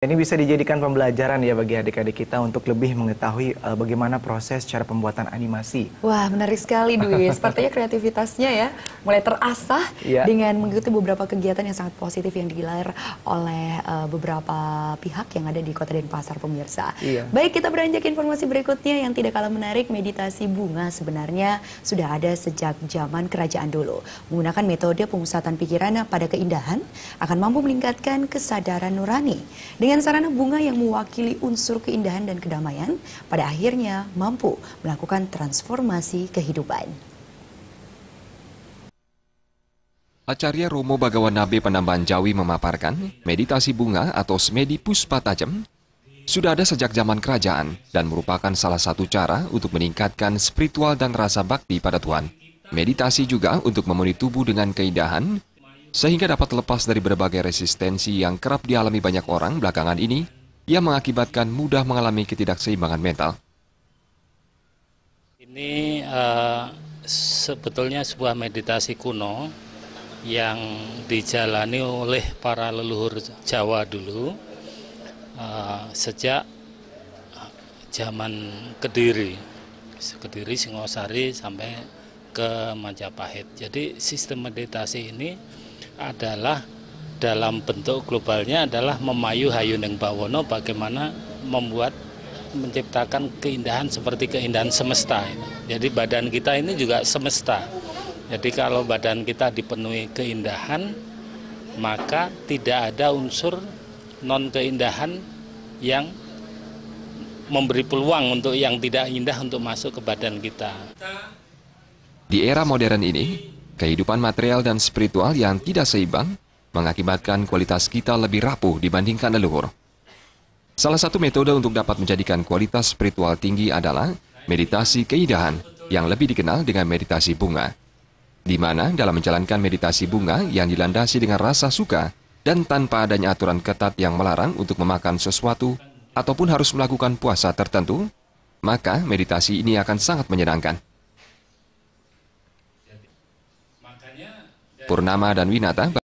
Ini bisa dijadikan pembelajaran ya bagi adik-adik kita untuk lebih mengetahui bagaimana proses cara pembuatan animasi. Wah, menarik sekali Dwi. Sepertinya kreativitasnya ya mulai terasah dengan mengikuti beberapa kegiatan yang sangat positif yang digelar oleh beberapa pihak yang ada di Kota Denpasar, pemirsa. Baik, kita beranjak informasi berikutnya yang tidak kalah menarik. Meditasi bunga sebenarnya sudah ada sejak zaman kerajaan dulu. Menggunakan metode pemusatan pikiran pada keindahan akan mampu meningkatkan kesadaran nurani. Dengan sarana bunga yang mewakili unsur keindahan dan kedamaian, pada akhirnya mampu melakukan transformasi kehidupan. Acarya Romo Bagawan Nabe Penambahan Jawi memaparkan meditasi bunga atau semedi puspa tajem sudah ada sejak zaman kerajaan dan merupakan salah satu cara untuk meningkatkan spiritual dan rasa bakti pada Tuhan. Meditasi juga untuk memenuhi tubuh dengan keindahan, sehingga dapat lepas dari berbagai resistensi yang kerap dialami banyak orang belakangan ini yang mengakibatkan mudah mengalami ketidakseimbangan mental. Ini sebetulnya sebuah meditasi kuno yang dijalani oleh para leluhur Jawa dulu sejak zaman Kediri, Singosari sampai ke Majapahit. Jadi sistem meditasi ini adalah dalam bentuk globalnya adalah memayu hayuning bawono, bagaimana menciptakan keindahan seperti keindahan semesta. Jadi badan kita ini juga semesta. Jadi kalau badan kita dipenuhi keindahan, maka tidak ada unsur non keindahan yang memberi peluang untuk yang tidak indah untuk masuk ke badan kita. Di era modern ini, kehidupan material dan spiritual yang tidak seimbang mengakibatkan kualitas kita lebih rapuh dibandingkan leluhur. Salah satu metode untuk dapat menjadikan kualitas spiritual tinggi adalah meditasi keindahan yang lebih dikenal dengan meditasi bunga, di mana dalam menjalankan meditasi bunga yang dilandasi dengan rasa suka dan tanpa adanya aturan ketat yang melarang untuk memakan sesuatu ataupun harus melakukan puasa tertentu, maka meditasi ini akan sangat menyenangkan. Purnama dan Winata